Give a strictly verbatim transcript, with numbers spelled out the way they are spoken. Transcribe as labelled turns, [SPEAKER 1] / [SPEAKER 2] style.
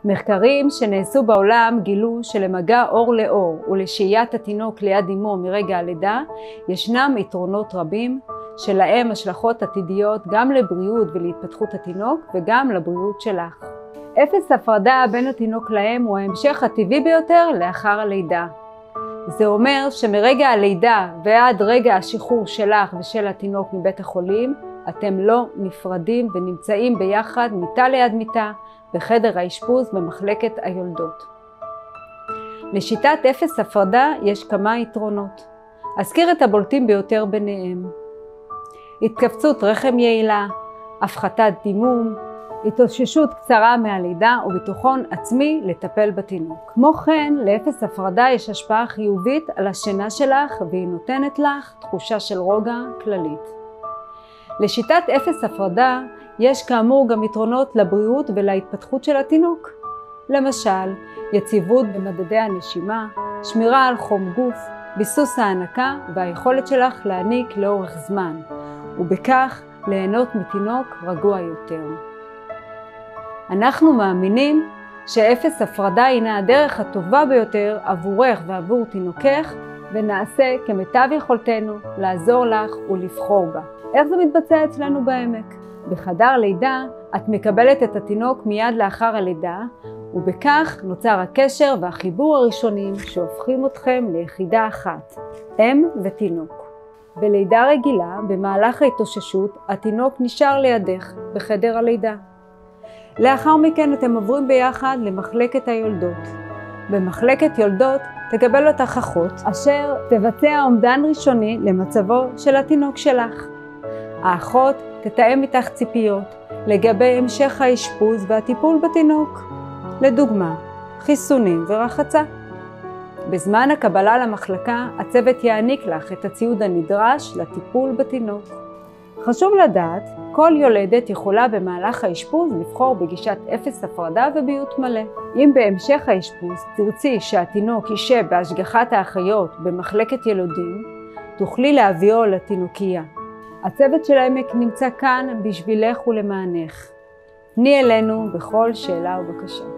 [SPEAKER 1] מחקרים שנעשו בעולם גילו שלמגע אור לאור ולשהיית התינוק ליד אמו מרגע הלידה ישנם יתרונות רבים שלהם השלכות עתידיות גם לבריאות ולהתפתחות התינוק וגם לבריאות שלך. אפס הפרדה בין התינוק לאם הוא ההמשך הטבעי ביותר לאחר הלידה. זה אומר שמרגע הלידה ועד רגע השחרור שלך ושל התינוק מבית החולים, אתם לא נפרדים ונמצאים ביחד מיטה ליד מיטה בחדר האשפוז במחלקת היולדות. לשיטת אפס הפרדה יש כמה יתרונות. אזכיר את הבולטים ביותר ביניהם. התכווצות רחם יעילה, הפחתת דימום, התאוששות קצרה מהלידה וביטחון עצמי לטפל בתינוק. כמו כן, לאפס הפרדה יש השפעה חיובית על השינה שלך והיא נותנת לך תחושה של רוגע כללית. לשיטת אפס הפרדה יש כאמור גם יתרונות לבריאות ולהתפתחות של התינוק. למשל, יציבות במדדי הנשימה, שמירה על חום גוף, ביסוס ההנקה והיכולת שלך להעניק לאורך זמן, ובכך ליהנות מתינוק רגוע יותר. אנחנו מאמינים שאפס הפרדה הינה הדרך הטובה ביותר עבורך ועבור תינוקך, ונעשה כמיטב יכולתנו לעזור לך ולבחור בה. איך זה מתבצע אצלנו בעמק? בחדר לידה את מקבלת את התינוק מיד לאחר הלידה, ובכך נוצר הקשר והחיבור הראשונים שהופכים אתכם ליחידה אחת, אם ותינוק. בלידה רגילה, במהלך ההתאוששות, התינוק נשאר לידך בחדר הלידה. לאחר מכן אתם עוברים ביחד למחלקת היולדות. במחלקת יולדות תקבל אותך אחות, אשר תבצע אומדן ראשוני למצבו של התינוק שלך. האחות תתאם איתך ציפיות לגבי המשך האשפוז והטיפול בתינוק. לדוגמה, חיסונים ורחצה. בזמן הקבלה למחלקה, הצוות יעניק לך את הציוד הנדרש לטיפול בתינוק. חשוב לדעת, כל יולדת יכולה במהלך האשפוז לבחור בגישת אפס הפרדה וביות מלא. אם בהמשך האשפוז תרצי שהתינוק יישב בהשגחת האחיות במחלקת ילודים, תוכלי להביאו לתינוקייה. הצוות של העמק נמצא כאן בשבילך ולמענך. פני אלינו בכל שאלה ובקשה.